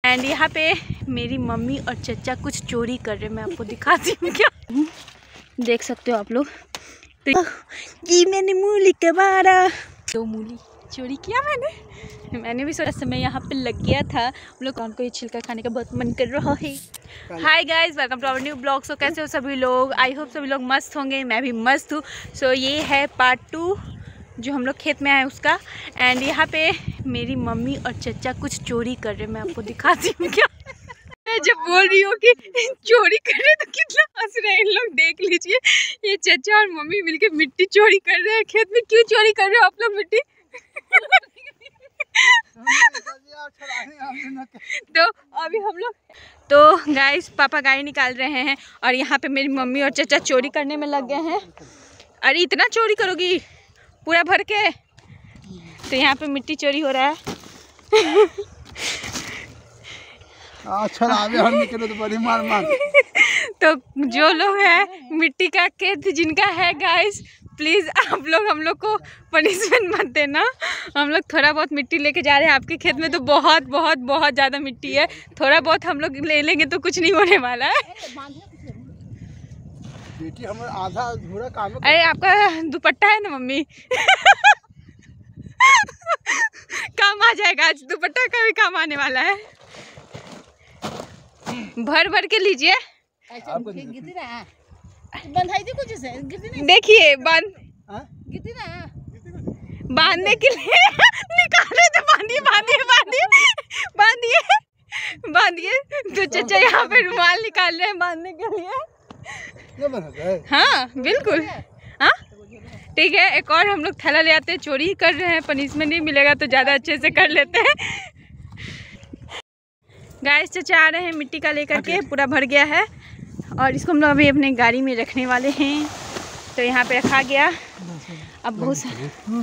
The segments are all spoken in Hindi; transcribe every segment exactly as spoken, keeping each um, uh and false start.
एंड यहाँ पे मेरी मम्मी और चचा कुछ चोरी कर रहे हैं, मैं आपको दिखाती हूँ क्या। देख सकते हो आप लोग। तो ये मैंने मूली का मारा, दो मूली चोरी किया मैंने मैंने भी सोचा समय यहाँ पे लग गया था। हम लोग कौन को ये छिलका खाने का बहुत मन कर रहा है। Hi guys, welcome to our new blog. So कैसे हो सभी लोग? आई होप सभी लोग मस्त होंगे, मैं भी मस्त हूँ। सो so, ये है पार्ट टू जो हम लोग खेत में आए उसका। एंड यहाँ पे मेरी मम्मी और चचा कुछ चोरी कर रहे हैं, मैं आपको दिखाती हूँ क्या। मैं जब बोल रही हूँ कि चोरी कर रहे तो कितना हंस रहे हैं इन लोग। देख लीजिए, ये चचा और मम्मी मिलके मिट्टी चोरी कर रहे हैं खेत में। क्यों चोरी कर रहे हो आप लोग मिट्टी? तो अभी हम लोग तो गाइस पापा गाय निकाल रहे हैं और यहाँ पे मेरी मम्मी और चचा चोरी करने में लग गए हैं। अरे इतना चोरी करोगी पूरा भर के? तो यहाँ पे मिट्टी चोरी हो रहा है। अच्छा हम निकले तो बड़ी मार मार। तो जो लोग हैं मिट्टी का खेत जिनका है गाइस, प्लीज़ आप लोग हम लोग को पनिशमेंट मत देना। हम लोग थोड़ा बहुत मिट्टी लेके जा रहे हैं। आपके खेत में तो बहुत बहुत बहुत ज़्यादा मिट्टी है, थोड़ा बहुत हम लोग ले लेंगे तो कुछ नहीं होने वाला है। बेटी हमारा आधा अधूरा काम है। अरे आपका दुपट्टा है ना मम्मी। काम आ जाएगा, आज दुपट्टा का भी काम आने वाला है। भर भर के लीजिए। देखिए बांध बांधने के लिए निकाले तो बांधिए बांधिए बांधिए बांधिए बांधिए। तो चचा यहाँ पे रुमाल निकाल रहे हैं बांधने के लिए। हाँ बिल्कुल, हाँ ठीक है। एक और हम लोग थैला ले आते हैं। चोरी कर रहे हैं, पनिशमेंट नहीं मिलेगा तो ज़्यादा अच्छे से कर लेते हैं। गाइस चचा आ रहे हैं मिट्टी का लेकर के, पूरा भर गया है और इसको हम लोग अभी अपने गाड़ी में रखने वाले हैं। तो यहाँ पे रखा गया। अब बहुत सारा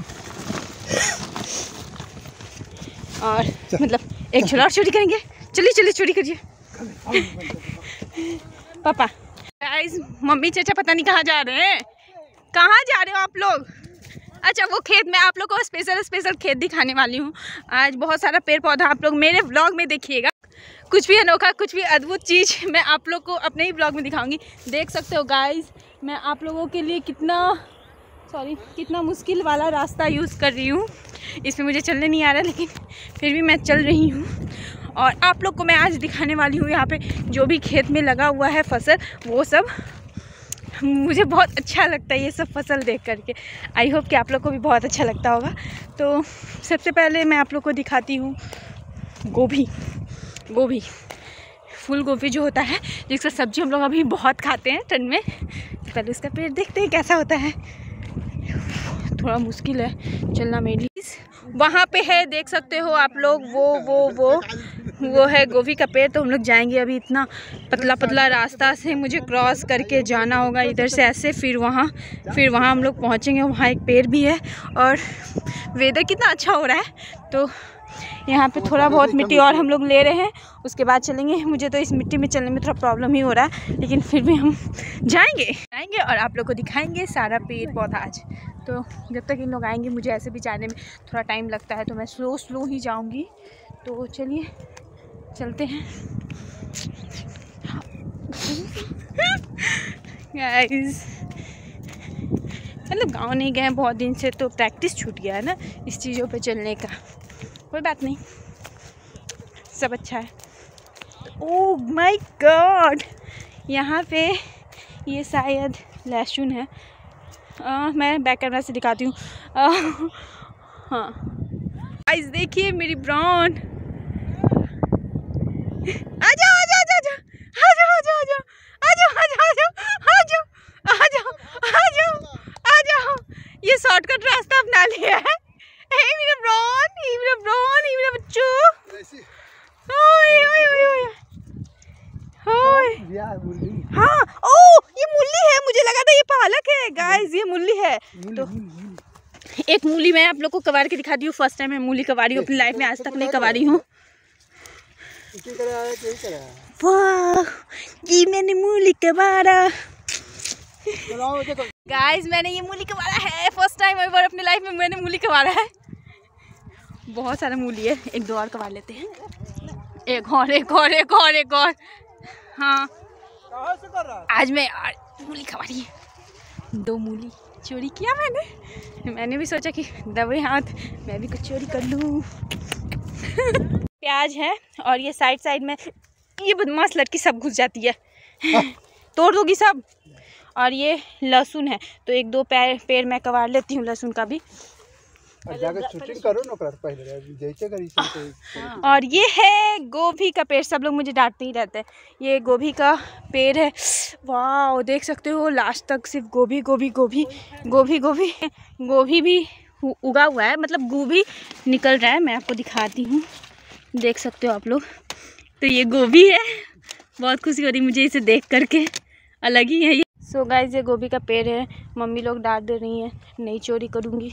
और मतलब एक झोला और चोरी करेंगे। चलिए चलिए चोरी करिए पापा। गाइस मम्मी चचा पता नहीं कहाँ जा रहे हैं। कहाँ जा रहे हो आप लोग? अच्छा वो खेत में आप लोग को स्पेशल स्पेशल खेत दिखाने वाली हूँ। आज बहुत सारा पेड़ पौधा आप लोग मेरे व्लॉग में देखिएगा। कुछ भी अनोखा, कुछ भी अद्भुत चीज़ मैं आप लोग को अपने ही ब्लॉग में दिखाऊंगी। देख सकते हो गाइस, मैं आप लोगों के लिए कितना सॉरी कितना मुश्किल वाला रास्ता यूज़ कर रही हूँ। इसमें मुझे चलने नहीं आ रहा, लेकिन फिर भी मैं चल रही हूँ। और आप लोग को मैं आज दिखाने वाली हूँ यहाँ पे जो भी खेत में लगा हुआ है फसल, वो सब मुझे बहुत अच्छा लगता है ये सब फसल देख करके। आई होप कि आप लोग को भी बहुत अच्छा लगता होगा। तो सबसे पहले मैं आप लोग को दिखाती हूँ गोभी। गोभी फूल गोभी जो होता है, जिसका सब्जी हम लोग अभी बहुत खाते हैं ठंड में। पहले उसका पेड़ देखते हैं कैसा होता है। थोड़ा मुश्किल है चलना मेरे लिए। वहाँ पे है, देख सकते हो आप लोग, वो वो वो वो है गोभी का पेड़। तो हम लोग जाएंगे अभी। इतना पतला पतला रास्ता से मुझे क्रॉस करके जाना होगा इधर से ऐसे, फिर वहाँ फिर वहाँ हम लोग पहुँचेंगे। वहाँ एक पेड़ भी है और वेदर कितना अच्छा हो रहा है। तो यहाँ पे थोड़ा बहुत मिट्टी और हम लोग ले रहे हैं, उसके बाद चलेंगे। मुझे तो इस मिट्टी में चलने में थोड़ा प्रॉब्लम ही हो रहा है, लेकिन फिर भी हम जाएंगे जाएंगे और आप लोग को दिखाएंगे सारा पेड़ पौधा आज। तो जब तक इन लोग आएंगे, मुझे ऐसे भी जाने में थोड़ा टाइम लगता है, तो मैं स्लो स्लो ही जाऊंगी। तो चलिए चलते हैं गाइस। मतलब गाँव नहीं गए बहुत दिन से, तो प्रैक्टिस छूट गया है ना इस चीज़ों पे चलने का। कोई बात नहीं, सब अच्छा है। ओह माय गॉड, यहाँ पे ये शायद लहसुन है। आ, मैं बैक कैमरा से दिखाती हूँ। हाँ गाइस देखिए मेरी ब्राउन। आ जाओ आ जाओ आ जाओ आ जाओ आ जाओ आ जाओ आ जाओ आ जाओ आ जाओ आ जाओ आ जाओ। ये शॉर्टकट रास्ता अपना लिया है। हे मेरा ब्राउन, हे मेरा ब्राउन, हे मेरा बच्चू। ओए ओए ओए ओए हाँ, ओ ये मूली है, मुझे लगा था ये पालक है। गाइस ये मूली है। तो एक मूली मैं आप लोग को कबाड़ के दिखा दी हूँ। फर्स्ट टाइम मैं मूली कबाड़ी हूँ अपनी लाइफ में, आज तक नहीं कबाड़ी हूँ। वाह ये मैंने मूली कबाड़ा। गाइस मैंने ये मूली कबाड़ा है, फर्स्ट टाइम एवर अपनी लाइफ में मैंने मूली कबाड़ा है। बहुत सारा मूली है, एक दो और कबाड़ लेते हैं। एक और एक और एक और एक और हाँ कहाँ से कर रहा है? आज मैं मूली खा रही है। दो मूली चोरी किया मैंने मैंने भी सोचा कि दबे हाथ मैं भी कुछ चोरी कर लूँ। प्याज है और ये साइड साइड में ये बदमाश लड़की सब घुस जाती है तोड़ दोगी सब। और ये लहसुन है तो एक दो पैर पेड़ मैं कबाड़ लेती हूँ लहसुन का भी। जाकर शूटिंग करो ना पहले जैसे करी से। और ये है गोभी का पेड़। सब लोग मुझे डांटते ही रहते हैं। ये गोभी का पेड़ है। वाह देख सकते हो लास्ट तक सिर्फ गोभी गोभी गोभी गोभी गोभी गोभी भी उगा हुआ है, मतलब गोभी निकल रहा है। मैं आपको दिखाती हूँ, देख सकते हो आप लोग। तो ये गोभी है। बहुत खुशी हो रही मुझे इसे देख करके, अलग ही है ये। सो so गाइस ये गोभी का पेड़ है। मम्मी लोग डांट दे रही हैं नहीं चोरी करूँगी।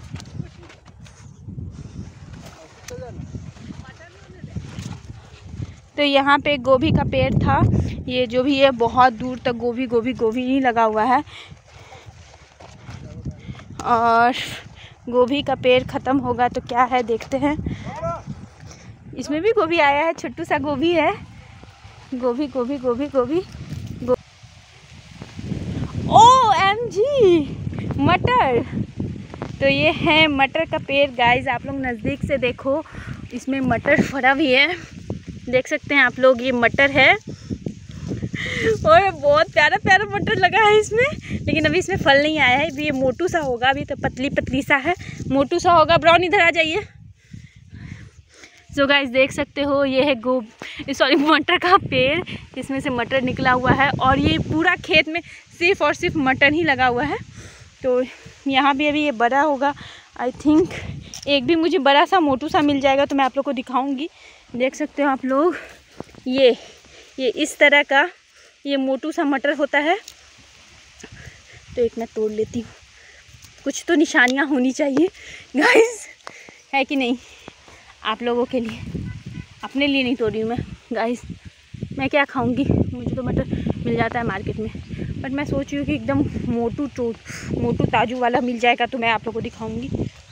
तो यहाँ पे गोभी का पेड़ था। ये जो भी है बहुत दूर तक गोभी गोभी गोभी ही लगा हुआ है। और गोभी का पेड़ ख़त्म होगा तो क्या है देखते हैं। इसमें भी गोभी आया है, छोटू सा गोभी है। गोभी गोभी गोभी गोभी गो... ओ एम जी मटर। तो ये है मटर का पेड़ गाइस। आप लोग नज़दीक से देखो, इसमें मटर फरा भी है, देख सकते हैं आप लोग। ये मटर है और बहुत प्यारा प्यारा मटर लगा है इसमें, लेकिन अभी इसमें फल नहीं आया है। अभी ये मोटू सा होगा, अभी तो पतली पतली सा है, मोटू सा होगा। ब्राउन इधर आ जाइए। सो so गाइस देख सकते हो ये है गोब सॉरी मटर का पेड़, इसमें से मटर निकला हुआ है। और ये पूरा खेत में सिर्फ और सिर्फ मटर ही लगा हुआ है। तो यहाँ भी अभी ये बड़ा होगा आई थिंक। एक भी मुझे बड़ा सा मोटू सा मिल जाएगा तो मैं आप लोग को दिखाऊंगी। देख सकते हो आप लोग, ये ये इस तरह का ये मोटू सा मटर होता है। तो एक मैं तोड़ लेती हूँ, कुछ तो निशानियाँ होनी चाहिए गाइस, है कि नहीं। आप लोगों के लिए, अपने लिए नहीं तोड़ रही हूँ मैं गाइस। मैं क्या खाऊंगी, मुझे तो मटर मिल जाता है मार्केट में, बट मैं सोच रही हूँ कि एकदम मोटू चोट मोटू ताजू वाला मिल जाएगा तो मैं आप लोगों को दिखाऊंगी।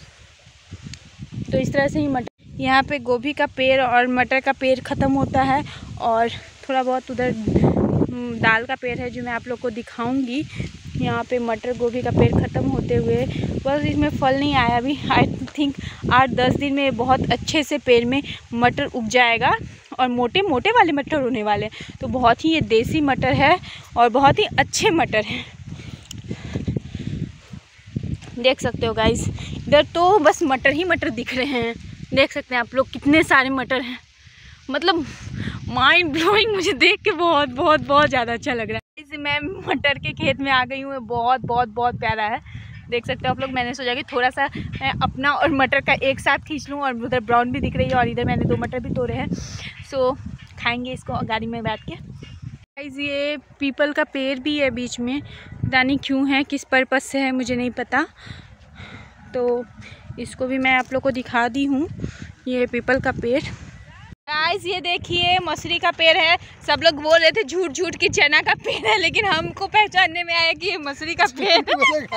तो इस तरह से ही मटर, यहाँ पे गोभी का पेड़ और मटर का पेड़ ख़त्म होता है। और थोड़ा बहुत उधर दाल का पेड़ है जो मैं आप लोग को दिखाऊंगी। यहाँ पे मटर गोभी का पेड़ ख़त्म होते हुए, बस इसमें फल नहीं आया अभी। आई थिंक आठ दस दिन में बहुत अच्छे से पेड़ में मटर उग जाएगा और मोटे मोटे वाले मटर होने वाले हैं। तो बहुत ही ये देसी मटर है और बहुत ही अच्छे मटर हैं, देख सकते हो गाइस। इधर तो बस मटर ही मटर दिख रहे हैं, देख सकते हैं आप लोग कितने सारे मटर हैं। मतलब माइंड ब्लोइंग, मुझे देख के बहुत बहुत बहुत ज़्यादा अच्छा लग रहा है। इसे मैं मटर के खेत में आ गई हूँ, बहुत बहुत बहुत प्यारा है, देख सकते हो आप लोग। मैंने सोचा कि थोड़ा सा मैं अपना और मटर का एक साथ खींच लूँ। और उधर ब्राउन भी दिख रही है और इधर मैंने दो मटर भी तोड़े हैं। सो खाएंगे इसको गाड़ी में बैठ के। गाइस ये पीपल का पेड़ भी है बीच में, पता नहीं क्यों है, किस पर्पज़ से है मुझे नहीं पता। तो इसको भी मैं आप लोग को दिखा दी हूँ। ये पीपल का पेड़ गाइस, ये देखिए मसूरी का पेड़ है। सब लोग बोल रहे थे झूठ झूठ की चना का पेड़ है, लेकिन हमको पहचानने में आया कि ये मसूरी का पेड़ है।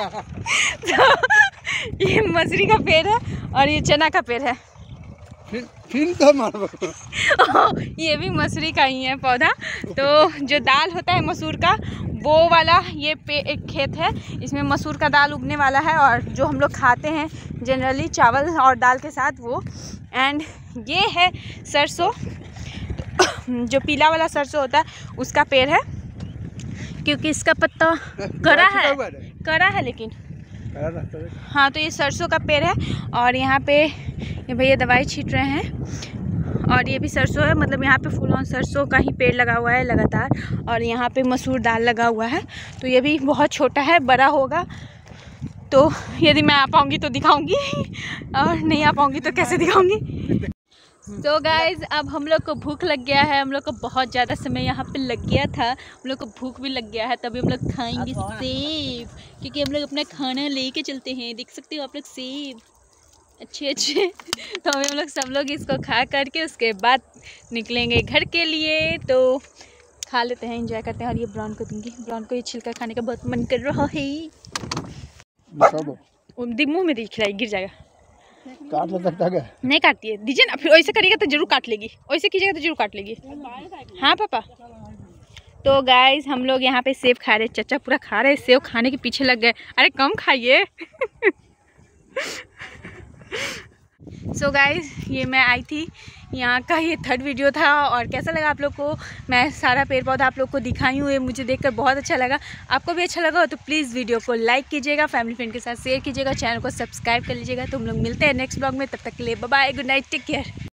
तो ये मसूरी का पेड़ है और ये चना का पेड़ है। फिर फिर तो मारो ये भी मसूरी का ही है पौधा। तो जो दाल होता है मसूर का, वो वाला ये पे एक खेत है, इसमें मसूर का दाल उगने वाला है। और जो हम लोग खाते हैं जनरली चावल और दाल के साथ वो। एंड ये है सरसों, जो पीला वाला सरसों होता है उसका पेड़ है, क्योंकि इसका पत्ता कड़ा है कड़ा है लेकिन हाँ। तो ये सरसों का पेड़ है और यहाँ पे ये भैया दवाई छींट रहे हैं। और ये भी सरसों है, मतलब यहाँ पे फुल ऑन सरसों का ही पेड़ लगा हुआ है लगातार। और यहाँ पे मसूर दाल लगा हुआ है। तो ये भी बहुत छोटा है, बड़ा होगा तो यदि मैं आ पाऊँगी तो दिखाऊंगी, और नहीं आ पाऊँगी तो कैसे दिखाऊंगी। तो so गाइज अब हम लोग को भूख लग गया है। हम लोग को बहुत ज़्यादा समय यहाँ पे लग गया था, हम लोग को भूख भी लग गया है। तभी हम लोग खाएंगे सेब, क्योंकि हम लोग अपना खाना लेके चलते हैं। देख सकते हो आप लोग सेब अच्छे अच्छे। तो हम लोग सब लोग इसको खा करके उसके बाद निकलेंगे घर के लिए। तो खा लेते हैं, एंजॉय करते हैं। और ये ब्राउन को दूंगी, ब्राउन को ये छिलका खाने का बहुत मन कर रहा है। मुँह में दिख रहा है, गिर जाएगा। काट ले सकता है? नहीं काटती है, दीजिए ना। फिर वैसे करेगा तो जरूर काट लेगी, वैसे कीजिएगा तो जरूर काट लेगी। हाँ पापा। तो गाइस हम लोग यहाँ पे सेब खा रहे, चचा पूरा खा रहे, सेब खाने के पीछे लग गए। अरे कम खाइए। सो so गाइस ये मैं आई थी, यहाँ का ये थर्ड वीडियो था। और कैसा लगा आप लोग को? मैं सारा पेड़ पौधा आप लोग को दिखाई हूँ, ये मुझे देखकर बहुत अच्छा लगा। आपको भी अच्छा लगा हो तो प्लीज़ वीडियो को लाइक कीजिएगा, फैमिली फ्रेंड के साथ शेयर कीजिएगा, चैनल को सब्सक्राइब कर लीजिएगा। तो हम लोग मिलते हैं नेक्स्ट ब्लॉग में, तब तक के लिए bye bye, good night, take care.